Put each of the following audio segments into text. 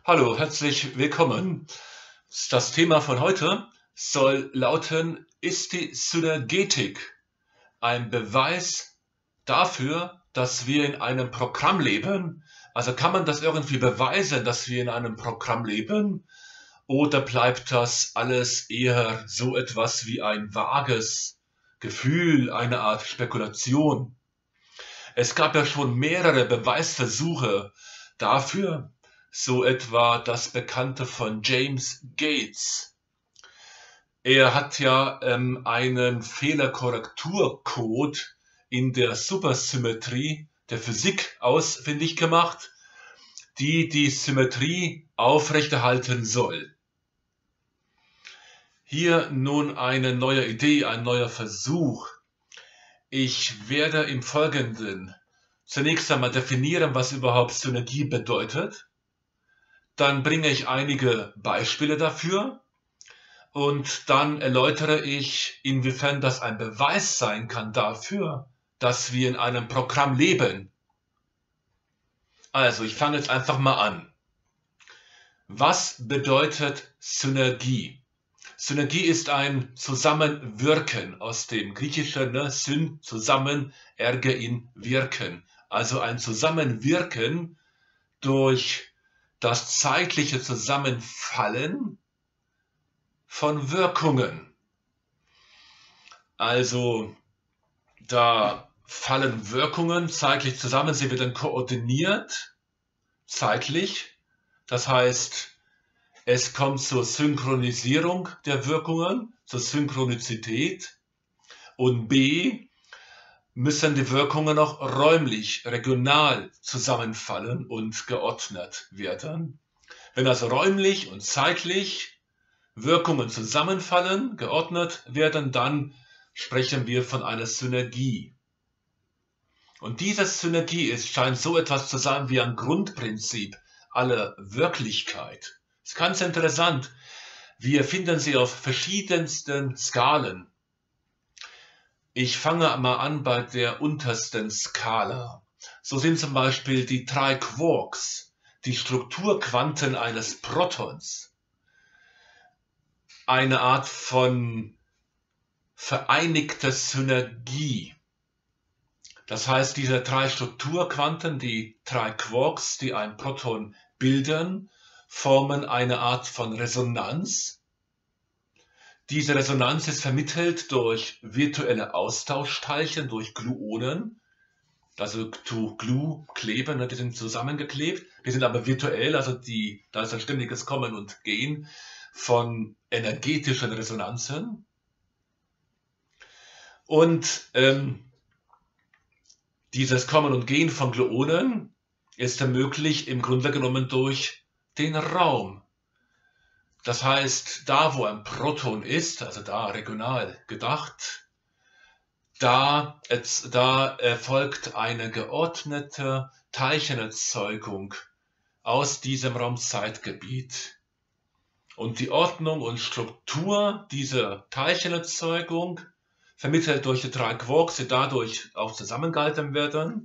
Hallo, herzlich willkommen. Das Thema von heute soll lauten: Ist die Synergetik ein Beweis dafür, dass wir in einem Programm leben? Also kann man das irgendwie beweisen, dass wir in einem Programm leben? Oder bleibt das alles eher so etwas wie ein vages Gefühl, eine Art Spekulation? Es gab ja schon mehrere Beweisversuche dafür, so etwa das Bekannte von James Gates. Er hat ja einen Fehlerkorrekturcode in der Supersymmetrie der Physik ausfindig gemacht, die die Symmetrie aufrechterhalten soll. Hier nun eine neue Idee, ein neuer Versuch. Ich werde im Folgenden zunächst einmal definieren, was überhaupt Synergie bedeutet. Dann bringe ich einige Beispiele dafür und dann erläutere ich, inwiefern das ein Beweis sein kann dafür, dass wir in einem Programm leben. Also, ich fange jetzt einfach mal an. Was bedeutet Synergie? Synergie ist ein Zusammenwirken aus dem Griechischen, Syn, zusammen, ergein, wirken. Also ein Zusammenwirken durch das zeitliche Zusammenfallen von Wirkungen. Also da fallen Wirkungen zeitlich zusammen, sie werden koordiniert zeitlich. Das heißt, es kommt zur Synchronisierung der Wirkungen, zur Synchronizität. Und B, müssen die Wirkungen auch räumlich, regional zusammenfallen und geordnet werden. Wenn also räumlich und zeitlich Wirkungen zusammenfallen, geordnet werden, dann sprechen wir von einer Synergie. Und diese Synergie scheint so etwas zu sein wie ein Grundprinzip aller Wirklichkeit. Das ist ganz interessant. Wir finden sie auf verschiedensten Skalen. Ich fange mal an bei der untersten Skala. So sind zum Beispiel die 3 Quarks, die Strukturquanten eines Protons, eine Art von vereinigter Synergie. Das heißt, diese 3 Strukturquanten, die 3 Quarks, die ein Proton bilden, formen eine Art von Resonanz. Diese Resonanz ist vermittelt durch virtuelle Austauschteilchen, durch Gluonen. Also to glue, kleben, die sind zusammengeklebt. Die sind aber virtuell, also da ist ein ständiges Kommen und Gehen von energetischen Resonanzen. Und dieses Kommen und Gehen von Gluonen ist ermöglicht im Grunde genommen durch den Raum. Das heißt, da wo ein Proton ist, also da regional gedacht, da erfolgt eine geordnete Teilchenerzeugung aus diesem Raumzeitgebiet. Und die Ordnung und Struktur dieser Teilchenerzeugung, vermittelt durch die 3 Quarks, die dadurch auch zusammengehalten werden,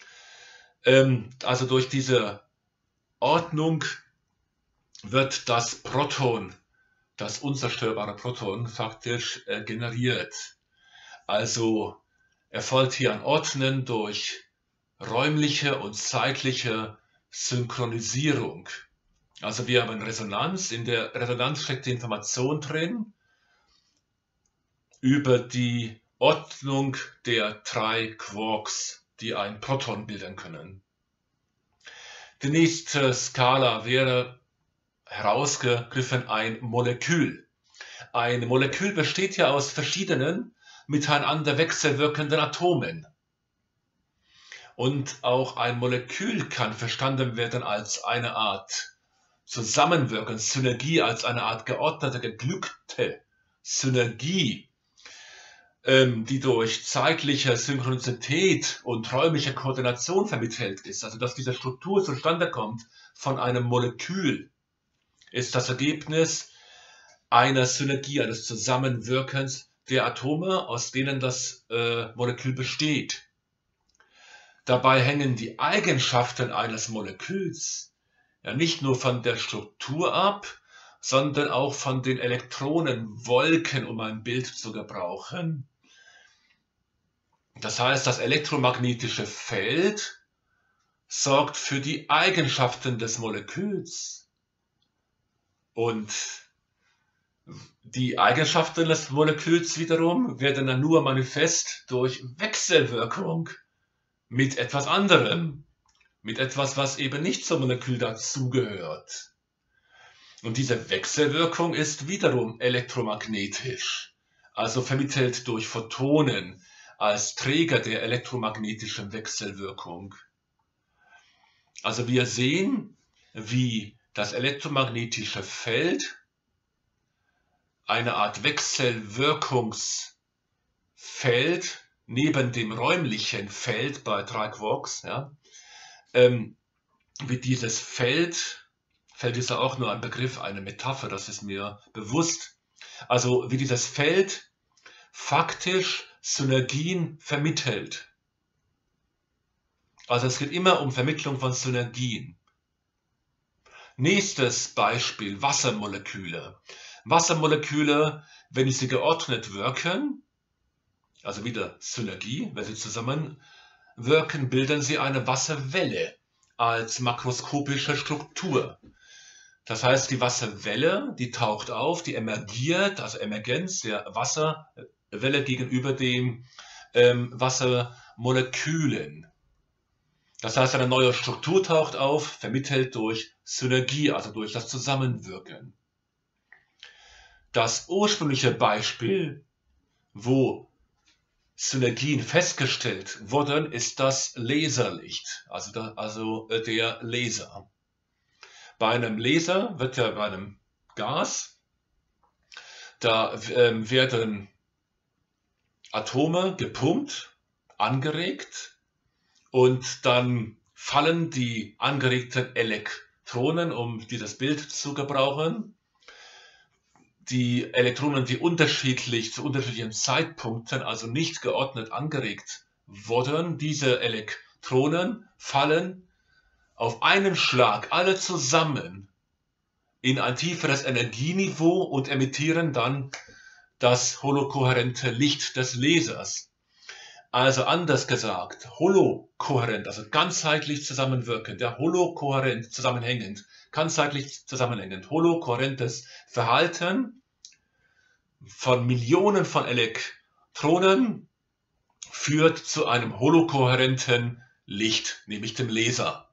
also durch diese Ordnung wird das Proton, das unzerstörbare Proton, faktisch generiert. Also erfolgt hier ein Ordnen durch räumliche und zeitliche Synchronisierung. Also wir haben Resonanz, in der Resonanz steckt die Information drin über die Ordnung der 3 Quarks, die ein Proton bilden können. Die nächste Skala wäre herausgegriffen ein Molekül. Ein Molekül besteht ja aus verschiedenen miteinander wechselwirkenden Atomen. Und auch ein Molekül kann verstanden werden als eine Art Zusammenwirken, Synergie, als eine Art geordnete, geglückte Synergie, die durch zeitliche Synchronizität und räumliche Koordination vermittelt ist. Also dass diese Struktur zustande kommt von einem Molekül, ist das Ergebnis einer Synergie, eines Zusammenwirkens der Atome, aus denen das Molekül besteht. Dabei hängen die Eigenschaften eines Moleküls ja nicht nur von der Struktur ab, sondern auch von den Elektronenwolken, um ein Bild zu gebrauchen. Das heißt, das elektromagnetische Feld sorgt für die Eigenschaften des Moleküls. Und die Eigenschaften des Moleküls wiederum werden dann nur manifest durch Wechselwirkung mit etwas anderem, mit etwas, was eben nicht zum Molekül dazugehört. Und diese Wechselwirkung ist wiederum elektromagnetisch, also vermittelt durch Photonen als Träger der elektromagnetischen Wechselwirkung. Also wir sehen, wie das elektromagnetische Feld eine Art Wechselwirkungsfeld neben dem räumlichen Feld bei drei Quarks, ja, wie dieses Feld ist ja auch nur ein Begriff, eine Metapher, das ist mir bewusst, also wie dieses Feld faktisch Synergien vermittelt. Also es geht immer um Vermittlung von Synergien. Nächstes Beispiel, Wassermoleküle. Wassermoleküle, wenn sie geordnet wirken, also wieder Synergie, wenn sie zusammenwirken, bilden sie eine Wasserwelle als makroskopische Struktur. Das heißt, die Wasserwelle, die taucht auf, die emergiert, also Emergenz der Wasserwelle gegenüber den Wassermolekülen. Das heißt, eine neue Struktur taucht auf, vermittelt durch Synergie, also durch das Zusammenwirken. Das ursprüngliche Beispiel, wo Synergien festgestellt wurden, ist das Laserlicht, also der Laser. Bei einem Laser wird ja bei einem Gas, da werden Atome gepumpt, angeregt, und dann fallen die angeregten Elektronen, um dieses Bild zu gebrauchen. Die Elektronen, die zu unterschiedlichen Zeitpunkten, also nicht geordnet angeregt wurden, diese Elektronen fallen auf einen Schlag alle zusammen in ein tieferes Energieniveau und emittieren dann das holokohärente Licht des Lasers. Also anders gesagt, holokohärent, also ganzheitlich zusammenwirkend, ja, holokohärent zusammenhängend, ganzheitlich zusammenhängend, holokohärentes Verhalten von Millionen von Elektronen führt zu einem holokohärenten Licht, nämlich dem Laser.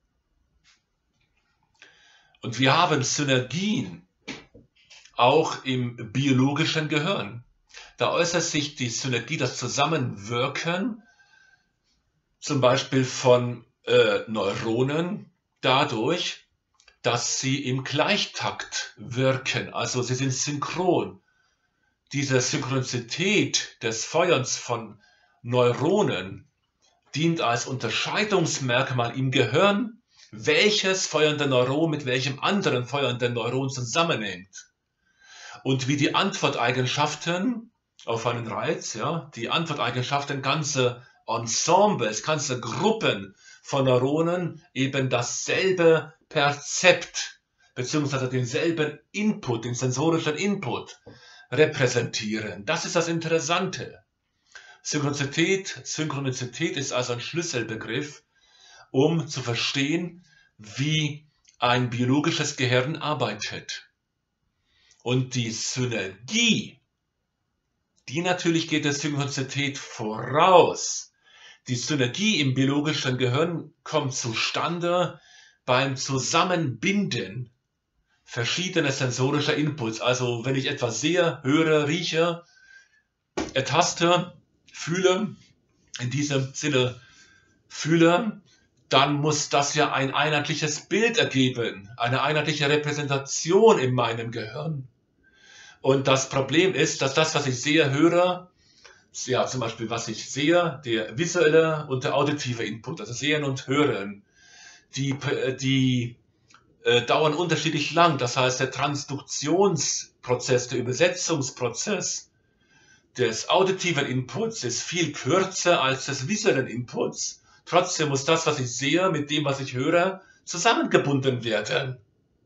Und wir haben Synergien auch im biologischen Gehirn. Da äußert sich die Synergie, das Zusammenwirken, zum Beispiel von Neuronen, dadurch, dass sie im Gleichtakt wirken, also sie sind synchron. Diese Synchronizität des Feuerns von Neuronen dient als Unterscheidungsmerkmal im Gehirn, welches feuernde Neuron mit welchem anderen feuernden Neuron zusammenhängt. Und wie die Antworteigenschaften auf einen Reiz, ja, die Antworteigenschaften ganze Ensembles, ganze Gruppen von Neuronen eben dasselbe Perzept bzw. denselben Input, den sensorischen Input repräsentieren. Das ist das Interessante. Synchronizität ist also ein Schlüsselbegriff, um zu verstehen, wie ein biologisches Gehirn arbeitet. Und die Synergie, die natürlich geht der Synchronizität voraus. Die Synergie im biologischen Gehirn kommt zustande beim Zusammenbinden verschiedener sensorischer Inputs. Also wenn ich etwas sehe, höre, rieche, ertaste, fühle, in diesem Sinne fühle, dann muss das ja ein einheitliches Bild ergeben, eine einheitliche Repräsentation in meinem Gehirn. Und das Problem ist, dass das, was ich sehe, höre, ja, zum Beispiel, was ich sehe, der visuelle und der auditive Input, also Sehen und Hören, die dauern unterschiedlich lang. Das heißt, der Transduktionsprozess, der Übersetzungsprozess des auditiven Inputs ist viel kürzer als des visuellen Inputs. Trotzdem muss das, was ich sehe, mit dem, was ich höre, zusammengebunden werden.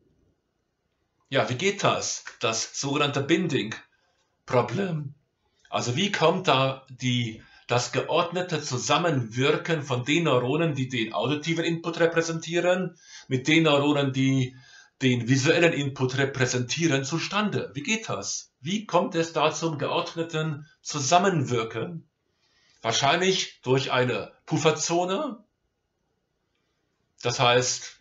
Ja, wie geht das? Das sogenannte Binding-Problem. Also wie kommt da das geordnete Zusammenwirken von den Neuronen, die den auditiven Input repräsentieren, mit den Neuronen, die den visuellen Input repräsentieren, zustande? Wie geht das? Wie kommt es da zum geordneten Zusammenwirken? Wahrscheinlich durch eine Pufferzone. Das heißt,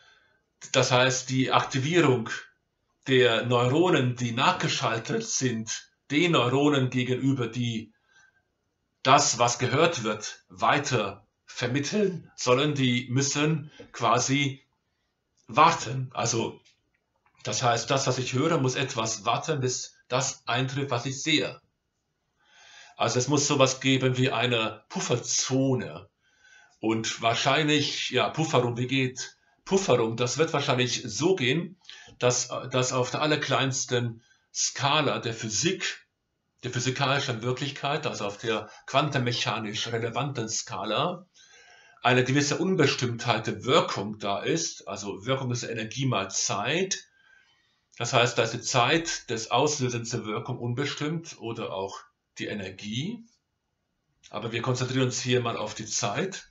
die Aktivierung der Neuronen, die nachgeschaltet sind, den Neuronen gegenüber, die das, was gehört wird, weiter vermitteln sollen, die müssen quasi warten. Also, das heißt, das, was ich höre, muss etwas warten, bis das eintrifft, was ich sehe. Also es muss sowas geben wie eine Pufferzone. Und wahrscheinlich, ja, Pufferung, wie geht Pufferung? Das wird wahrscheinlich so gehen, dass auf der allerkleinsten Skala der Physik, der physikalischen Wirklichkeit, also auf der quantenmechanisch relevanten Skala, eine gewisse Unbestimmtheit der Wirkung da ist. Also Wirkung ist Energie mal Zeit. Das heißt, da ist die Zeit des Auslösens der Wirkung unbestimmt oder auch die Energie. Aber wir konzentrieren uns hier mal auf die Zeit.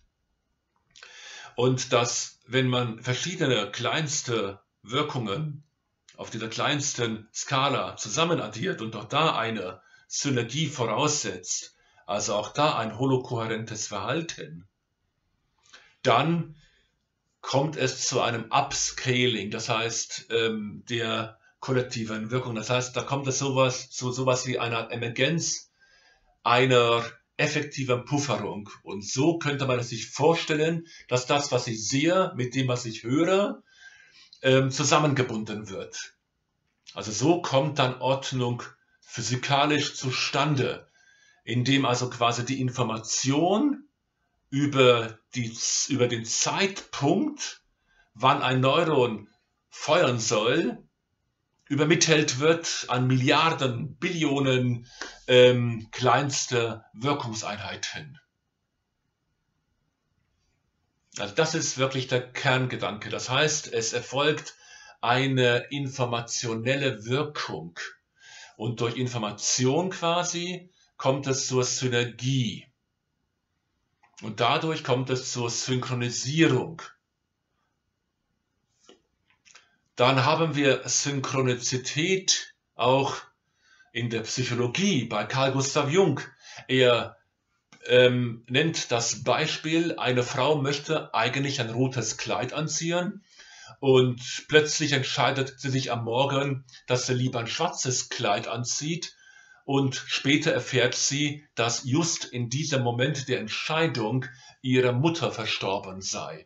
Und dass, wenn man verschiedene kleinste Wirkungen auf dieser kleinsten Skala zusammenaddiert und auch da eine Synergie voraussetzt, also auch da ein holokohärentes Verhalten, dann kommt es zu einem Upscaling, das heißt der kollektiven Wirkung. Das heißt, da kommt es zu sowas wie einer Emergenz, einer effektiven Pufferung. Und so könnte man es sich vorstellen, dass das, was ich sehe, mit dem, was ich höre, zusammengebunden wird. Also so kommt dann Ordnung physikalisch zustande, indem also quasi die Information über den Zeitpunkt, wann ein Neuron feuern soll, übermittelt wird an Milliarden, Billionen kleinste Wirkungseinheiten. Also das ist wirklich der Kerngedanke. Das heißt, es erfolgt eine informationelle Wirkung. Und durch Information quasi kommt es zur Synergie. Und dadurch kommt es zur Synchronisierung. Dann haben wir Synchronizität auch in der Psychologie bei Carl Gustav Jung. Er nennt das Beispiel, eine Frau möchte eigentlich ein rotes Kleid anziehen und plötzlich entscheidet sie sich am Morgen, dass sie lieber ein schwarzes Kleid anzieht und später erfährt sie, dass just in diesem Moment der Entscheidung ihre Mutter verstorben sei.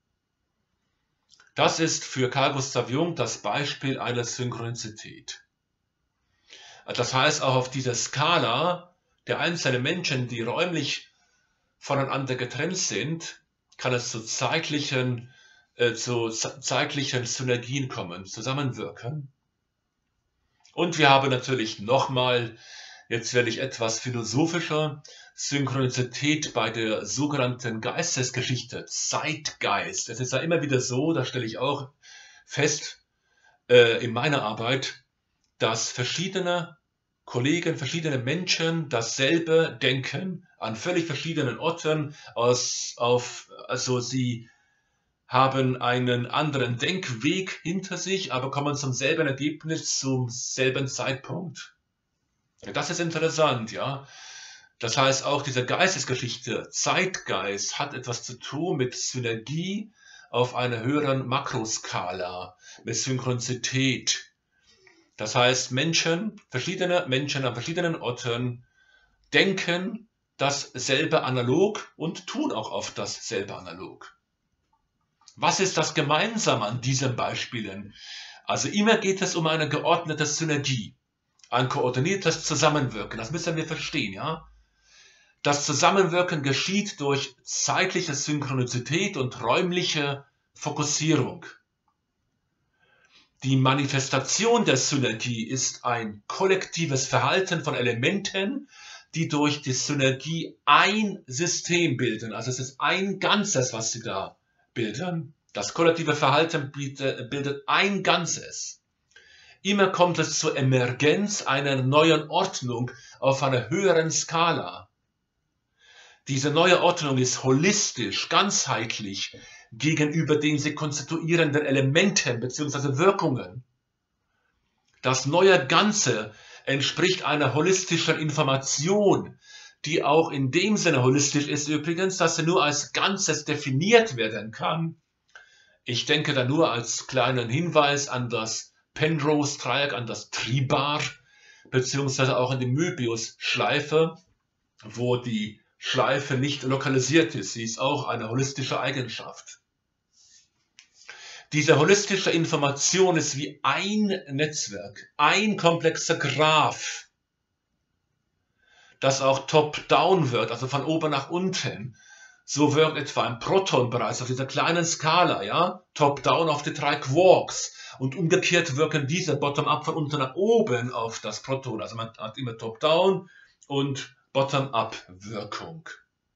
Das ist für Carl Gustav Jung das Beispiel einer Synchronizität. Das heißt, auch auf dieser Skala der einzelnen Menschen, die räumlich voneinander getrennt sind, kann es zu zeitlichen Synergien kommen, zusammenwirken. Und wir haben natürlich nochmal, jetzt werde ich etwas philosophischer, Synchronizität bei der sogenannten Geistesgeschichte, Zeitgeist. Es ist ja immer wieder so, da stelle ich auch fest in meiner Arbeit, dass verschiedene Kollegen, verschiedene Menschen dasselbe denken, an völlig verschiedenen Orten, also sie haben einen anderen Denkweg hinter sich, aber kommen zum selben Ergebnis, zum selben Zeitpunkt. Das ist interessant, ja. Das heißt, auch diese Geistesgeschichte, Zeitgeist, hat etwas zu tun mit Synergie auf einer höheren Makroskala, mit Synchronizität. Das heißt, verschiedene Menschen an verschiedenen Orten denken dasselbe analog und tun auch oft dasselbe analog. Was ist das Gemeinsame an diesen Beispielen? Also immer geht es um eine geordnete Synergie, ein koordiniertes Zusammenwirken. Das müssen wir verstehen, ja? Das Zusammenwirken geschieht durch zeitliche Synchronizität und räumliche Fokussierung. Die Manifestation der Synergie ist ein kollektives Verhalten von Elementen, die durch die Synergie ein System bilden. Also es ist ein Ganzes, was sie da bilden. Das kollektive Verhalten bildet ein Ganzes. Immer kommt es zur Emergenz einer neuen Ordnung auf einer höheren Skala. Diese neue Ordnung ist holistisch, ganzheitlich gegenüber den sie konstituierenden Elementen bzw. Wirkungen. Das neue Ganze entspricht einer holistischen Information, die auch in dem Sinne holistisch ist übrigens, dass sie nur als Ganzes definiert werden kann. Ich denke da nur als kleinen Hinweis an das Penrose-Dreieck, an das Tribar, beziehungsweise auch an die Möbius-Schleife, wo die Schleife nicht lokalisiert ist. Sie ist auch eine holistische Eigenschaft. Diese holistische Information ist wie ein Netzwerk, ein komplexer Graph, das auch top-down wirkt, also von oben nach unten. So wirkt etwa ein Proton bereits auf dieser kleinen Skala, ja, top-down auf die 3 Quarks. Und umgekehrt wirken diese bottom-up von unten nach oben auf das Proton. Also man hat immer top-down und bottom-up-Wirkung.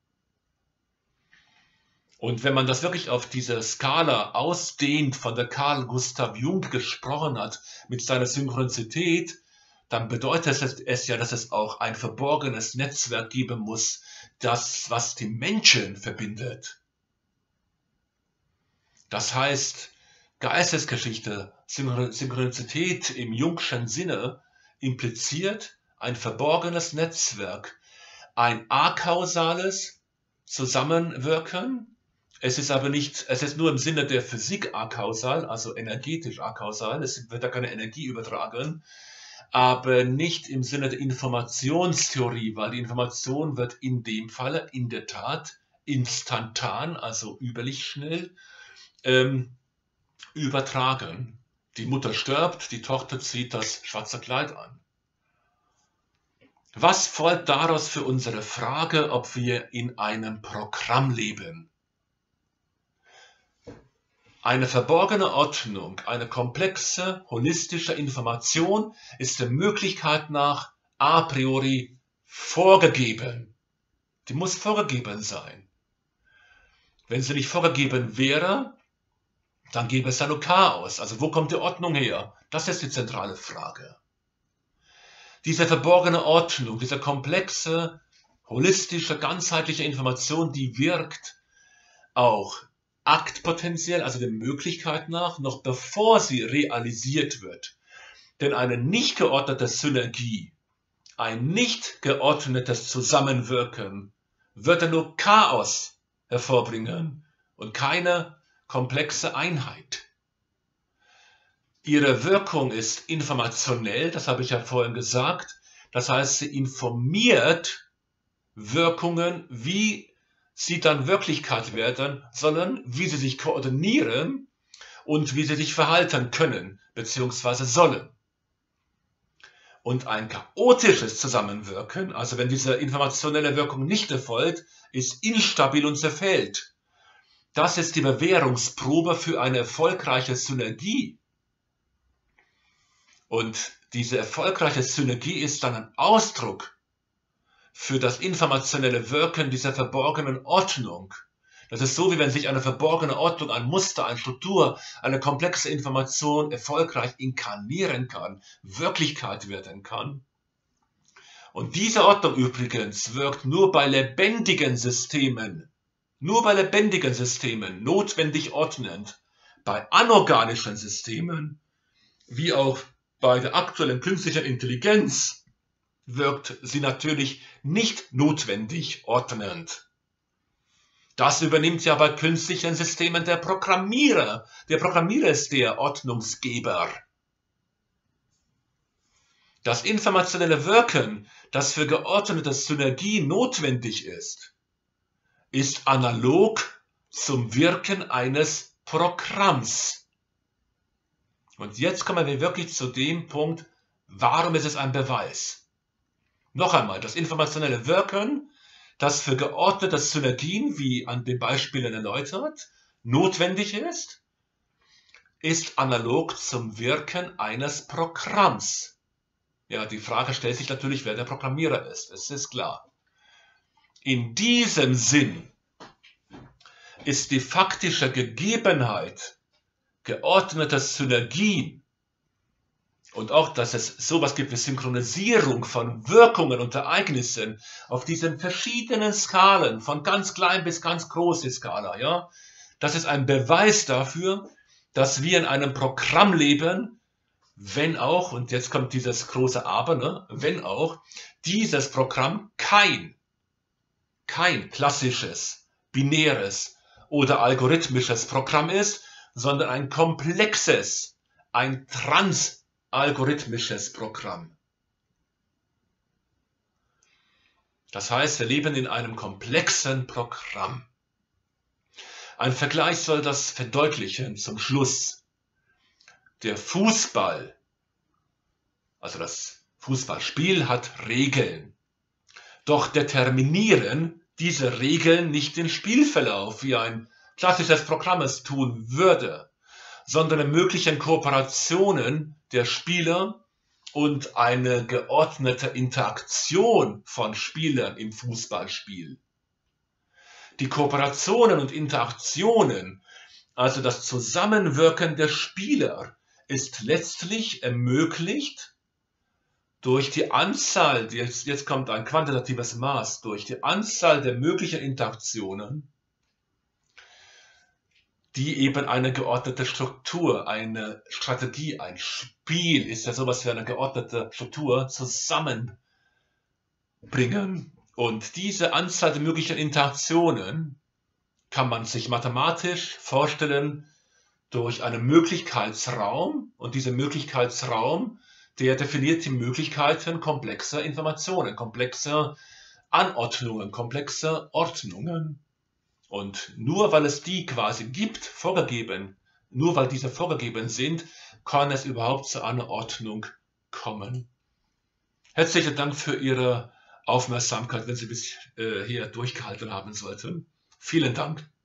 Und wenn man das wirklich auf diese Skala ausdehnt, von der Carl Gustav Jung gesprochen hat, mit seiner Synchronizität, dann bedeutet es ja, dass es auch ein verborgenes Netzwerk geben muss, das, was die Menschen verbindet. Das heißt, Geistesgeschichte, Synchronizität im Jungschen Sinne impliziert ein verborgenes Netzwerk, ein akausales Zusammenwirken. Es ist aber nicht, es ist nur im Sinne der Physik akausal, also energetisch akausal, es wird da keine Energie übertragen, aber nicht im Sinne der Informationstheorie, weil die Information wird in dem Falle in der Tat instantan, also überlich schnell, übertragen. Die Mutter stirbt, die Tochter zieht das schwarze Kleid an. Was folgt daraus für unsere Frage, ob wir in einem Programm leben? Eine verborgene Ordnung, eine komplexe, holistische Information ist der Möglichkeit nach a priori vorgegeben. Die muss vorgegeben sein. Wenn sie nicht vorgegeben wäre, dann gäbe es da nur Chaos. Also wo kommt die Ordnung her? Das ist die zentrale Frage. Diese verborgene Ordnung, diese komplexe, holistische, ganzheitliche Information, die wirkt auch aktpotenziell, also der Möglichkeit nach, noch bevor sie realisiert wird. Denn eine nicht geordnete Synergie, ein nicht geordnetes Zusammenwirken wird dann nur Chaos hervorbringen und keine komplexe Einheit. Ihre Wirkung ist informationell, das habe ich ja vorhin gesagt. Das heißt, sie informiert Wirkungen, wie sie dann Wirklichkeit werden sollen, wie sie sich koordinieren und wie sie sich verhalten können bzw. sollen. Und ein chaotisches Zusammenwirken, also wenn diese informationelle Wirkung nicht erfolgt, ist instabil und zerfällt. Das ist die Bewährungsprobe für eine erfolgreiche Synergie. Und diese erfolgreiche Synergie ist dann ein Ausdruck für das informationelle Wirken dieser verborgenen Ordnung. Das ist so, wie wenn sich eine verborgene Ordnung, ein Muster, eine Struktur, eine komplexe Information erfolgreich inkarnieren kann, Wirklichkeit werden kann. Und diese Ordnung übrigens wirkt nur bei lebendigen Systemen notwendig ordnend. Bei anorganischen Systemen, wie auch bei der aktuellen künstlichen Intelligenz, wirkt sie natürlich nicht notwendig ordnend. Das übernimmt ja bei künstlichen Systemen der Programmierer. Der Programmierer ist der Ordnungsgeber. Das informationelle Wirken, das für geordnete Synergie notwendig ist analog zum Wirken eines Programms. Und jetzt kommen wir wirklich zu dem Punkt, warum ist es ein Beweis? Noch einmal, das informationelle Wirken, das für geordnete Synergien, wie an den Beispielen erläutert, notwendig ist analog zum Wirken eines Programms. Ja, die Frage stellt sich natürlich, wer der Programmierer ist. Es ist klar. In diesem Sinn ist die faktische Gegebenheit geordneter Synergien und auch, dass es sowas gibt wie Synchronisierung von Wirkungen und Ereignissen auf diesen verschiedenen Skalen, von ganz klein bis ganz große Skala, ja, das ist ein Beweis dafür, dass wir in einem Programm leben, wenn auch, und jetzt kommt dieses große Aber, ne, wenn auch dieses Programm kein klassisches, binäres oder algorithmisches Programm ist, sondern ein komplexes, ein transalgorithmisches Programm. Das heißt, wir leben in einem komplexen Programm. Ein Vergleich soll das verdeutlichen zum Schluss. Der Fußball, also das Fußballspiel, hat Regeln. Doch determinieren diese Regeln nicht den Spielverlauf, wie ein klassisches Programm es tun würde, sondern ermöglichen Kooperationen der Spieler und eine geordnete Interaktion von Spielern im Fußballspiel. Die Kooperationen und Interaktionen, also das Zusammenwirken der Spieler, ist letztlich ermöglicht durch die Anzahl, jetzt kommt ein quantitatives Maß, durch die Anzahl der möglichen Interaktionen, die eben eine geordnete Struktur, eine Strategie, ein Spiel, ist ja sowas wie eine geordnete Struktur, zusammenbringen. Und diese Anzahl der möglichen Interaktionen kann man sich mathematisch vorstellen durch einen Möglichkeitsraum, und dieser Möglichkeitsraum, der definiert die Möglichkeiten komplexer Informationen, komplexer Anordnungen, komplexer Ordnungen. Und nur weil es die quasi gibt, vorgegeben, nur weil diese vorgegeben sind, kann es überhaupt zu einer Ordnung kommen. Herzlichen Dank für Ihre Aufmerksamkeit, wenn Sie bis hier durchgehalten haben sollten. Vielen Dank.